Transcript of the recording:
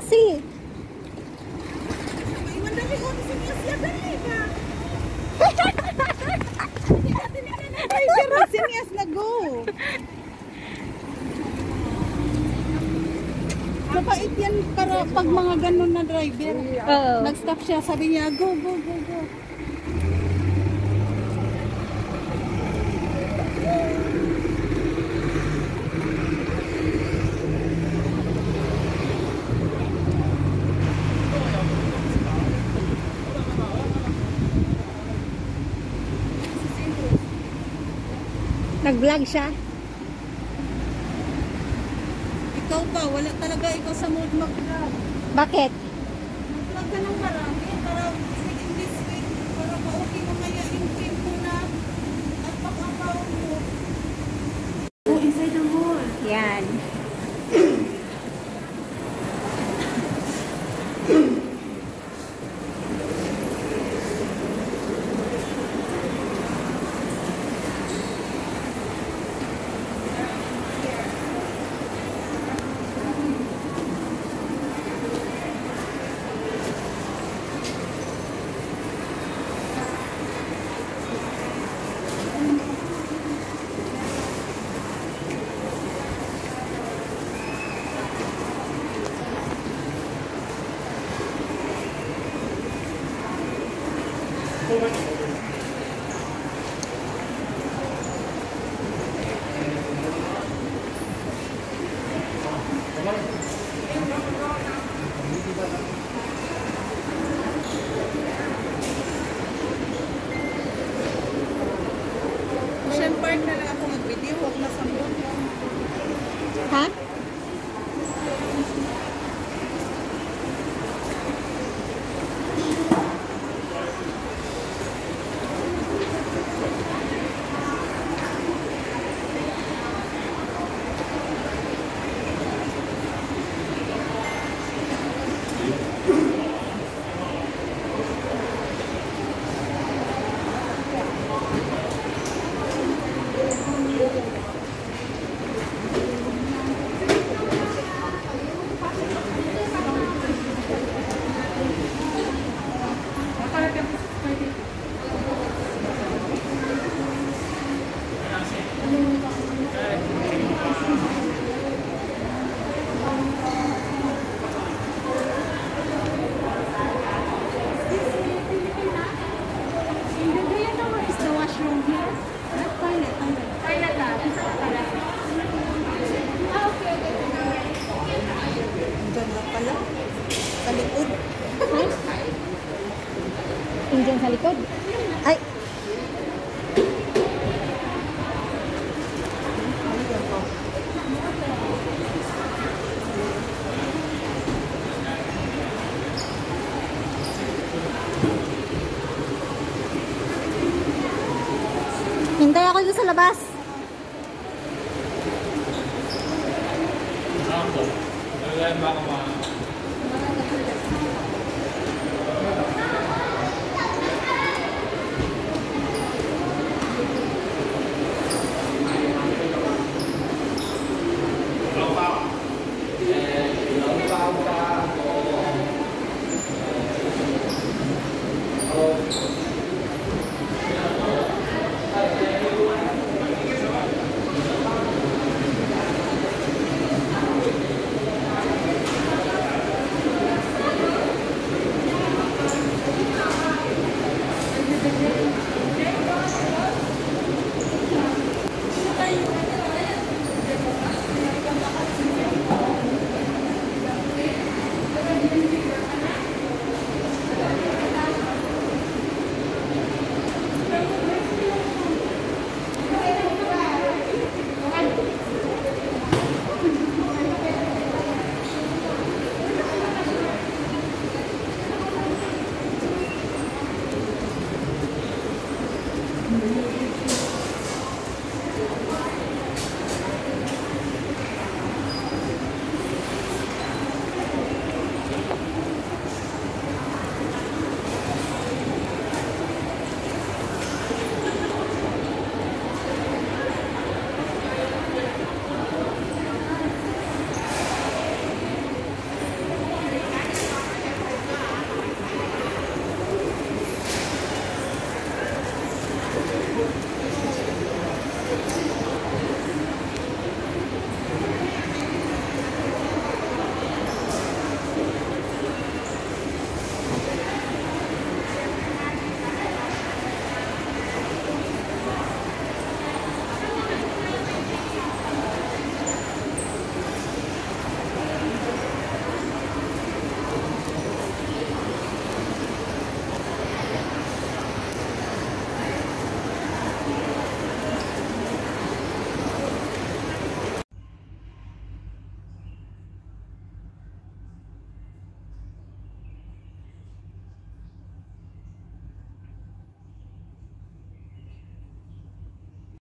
kasi. Iwan na rin ako sa siya dali ka. Pero sinias na go. Kapait yan para pag mga ganun na driver. Nag-stop siya, sabi niya, go, go, go, go. Nag-vlog siya. Ikaw ba? Wala talaga ikaw sa mood mag-vlog. Bakit? Mag-vlog ka ng marami para in this way, para pa-okay mo kaya yung cream mo na at pag-apaw mo. Oh, inside the mall. Yan. Part na lang ako mag-video, huwag na sa mood. Ha? Sa likod. Indian sa likod. Ay! Hintay ako dito sa labas.